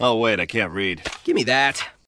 Oh, wait, I can't read. Give me that.